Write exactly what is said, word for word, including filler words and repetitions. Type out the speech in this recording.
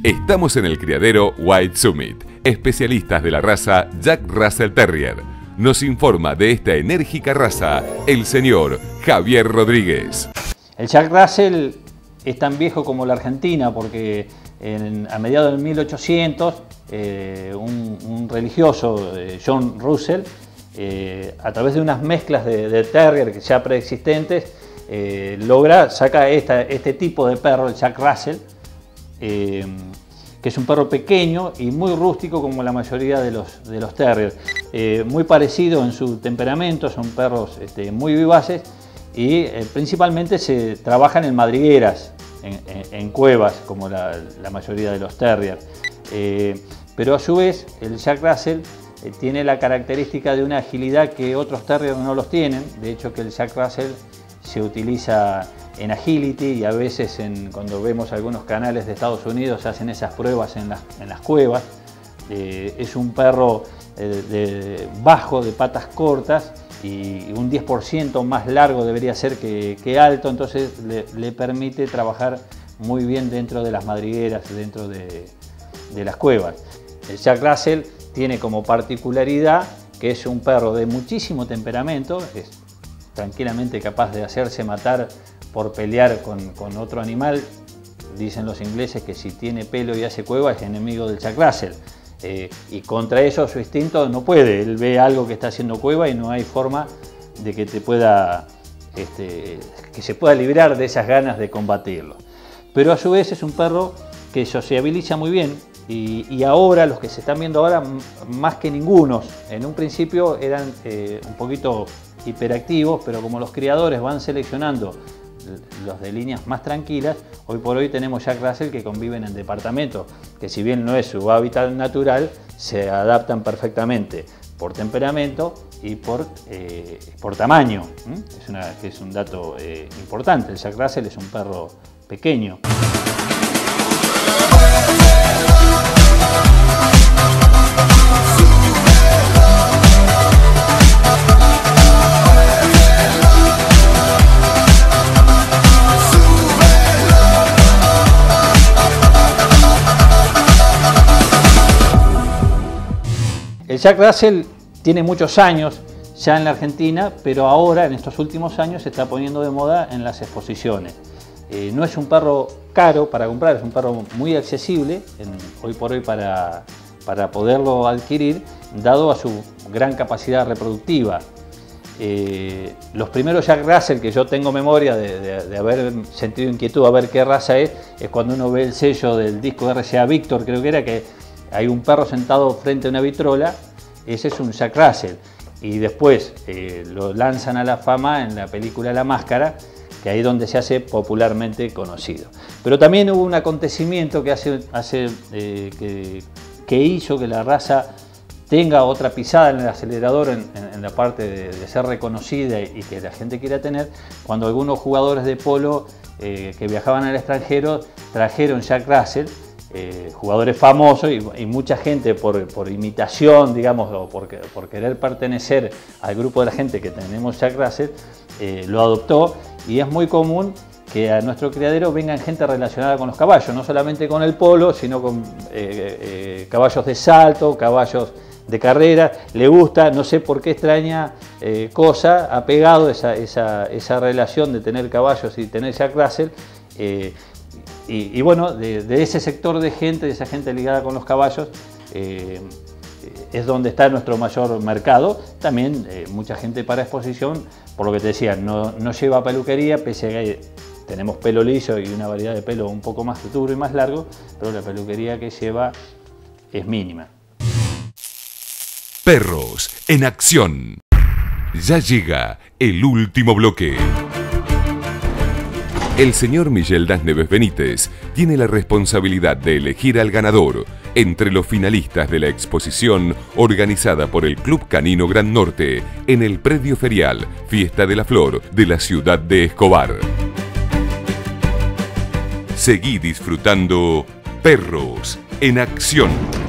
Estamos en el criadero White Summit, especialistas de la raza Jack Russell Terrier. Nos informa de esta enérgica raza el señor Javier Rodríguez. El Jack Russell es tan viejo como la Argentina porque en, a mediados del mil ochocientos eh, un, un religioso, eh, John Russell, eh, a través de unas mezclas de, de Terrier que ya preexistentes, eh, logra, saca esta, este tipo de perro, el Jack Russell, eh, que es un perro pequeño y muy rústico como la mayoría de los, de los Terriers, eh, muy parecido en su temperamento, son perros este, muy vivaces y eh, principalmente se trabajan en madrigueras, en, en, en cuevas, como la, la mayoría de los Terriers. Eh, pero a su vez el Jack Russell eh, tiene la característica de una agilidad que otros Terriers no los tienen. De hecho, que el Jack Russell se utiliza en agility y a veces en, cuando vemos algunos canales de Estados Unidos hacen esas pruebas en las, en las cuevas. Eh, es un perro eh, de, bajo, de patas cortas y un diez por ciento más largo debería ser que, que alto, entonces le, le permite trabajar muy bien dentro de las madrigueras, dentro de, de las cuevas. El Jack Russell tiene como particularidad que es un perro de muchísimo temperamento, es tranquilamente capaz de hacerse matar por pelear con, con otro animal. Dicen los ingleses que si tiene pelo y hace cueva es enemigo del Jack Russell. Eh, y contra eso su instinto no puede, él ve algo que está haciendo cueva y no hay forma de que te pueda, este, que se pueda librar de esas ganas de combatirlo. Pero a su vez es un perro que sociabiliza muy bien y, y ahora los que se están viendo ahora más que ningunos, en un principio eran eh, un poquito hiperactivos, pero como los criadores van seleccionando los de líneas más tranquilas, hoy por hoy tenemos Jack Russell que conviven en departamentos, que si bien no es su hábitat natural, se adaptan perfectamente por temperamento y por, eh, por tamaño. ¿Mm? Es, una, es un dato eh, importante. El Jack Russell es un perro pequeño. El Jack Russell tiene muchos años ya en la Argentina, pero ahora, en estos últimos años, se está poniendo de moda en las exposiciones. Eh, no es un perro caro para comprar, es un perro muy accesible en, hoy por hoy para, para poderlo adquirir, dado a su gran capacidad reproductiva. Eh, los primeros Jack Russell que yo tengo memoria de, de, de haber sentido inquietud a ver qué raza es, es cuando uno ve el sello del disco R C A Victor, creo que era, que hay un perro sentado frente a una vitrola, ese es un Jack Russell. Y después eh, lo lanzan a la fama en la película La Máscara, que ahí es donde se hace popularmente conocido. Pero también hubo un acontecimiento que, hace, hace, eh, que, que hizo que la raza tenga otra pisada en el acelerador en, en, en la parte de, de ser reconocida y que la gente quiera tener, cuando algunos jugadores de polo eh, que viajaban al extranjero trajeron Jack Russell, Eh, jugadores famosos y, y mucha gente por, por imitación, digamos, o por, por querer pertenecer al grupo de la gente que tenemos Jack Russell, eh, lo adoptó y es muy común que a nuestro criadero vengan gente relacionada con los caballos, no solamente con el polo, sino con eh, eh, caballos de salto, caballos de carrera. Le gusta, no sé por qué extraña eh, cosa, ha pegado esa, esa, esa relación de tener caballos y tener Jack Russell. Eh, Y, y bueno, de, de ese sector de gente, de esa gente ligada con los caballos, eh, es donde está nuestro mayor mercado. También eh, mucha gente para exposición, por lo que te decía, no, no lleva peluquería, pese a que tenemos pelo liso y una variedad de pelo un poco más duro y más largo, pero la peluquería que lleva es mínima. Perros en acción. Ya llega el último bloque. El señor Miguel Das Neves Benítez tiene la responsabilidad de elegir al ganador entre los finalistas de la exposición organizada por el Club Canino Gran Norte en el predio ferial Fiesta de la Flor de la ciudad de Escobar. Seguí disfrutando Perros en Acción.